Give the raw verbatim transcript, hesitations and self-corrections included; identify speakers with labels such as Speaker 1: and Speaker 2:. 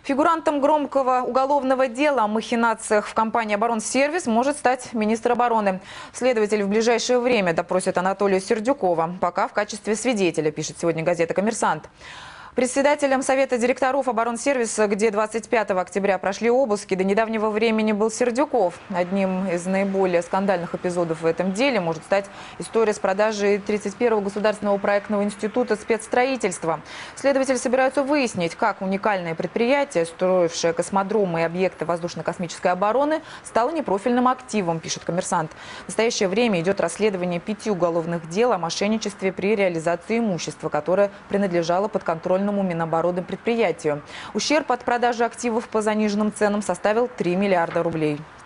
Speaker 1: Фигурантом громкого уголовного дела о махинациях в компании «Оборонсервис» может стать министр обороны. Следователь в ближайшее время допросит Анатолия Сердюкова, пока в качестве свидетеля, пишет сегодня газета «Коммерсант». Председателем Совета директоров «Оборонсервиса», где двадцать пятого октября прошли обыски, до недавнего времени был Сердюков. Одним из наиболее скандальных эпизодов в этом деле может стать история с продажей тридцать первого государственного проектного института спецстроительства. Следователи собираются выяснить, как уникальное предприятие, строившее космодромы и объекты воздушно-космической обороны, стало непрофильным активом, пишет «Коммерсант». В настоящее время идет расследование пяти уголовных дел о мошенничестве при реализации имущества, которое принадлежало подконтрольному Минобороны предприятию. Ущерб от продажи активов по заниженным ценам составил три миллиарда рублей.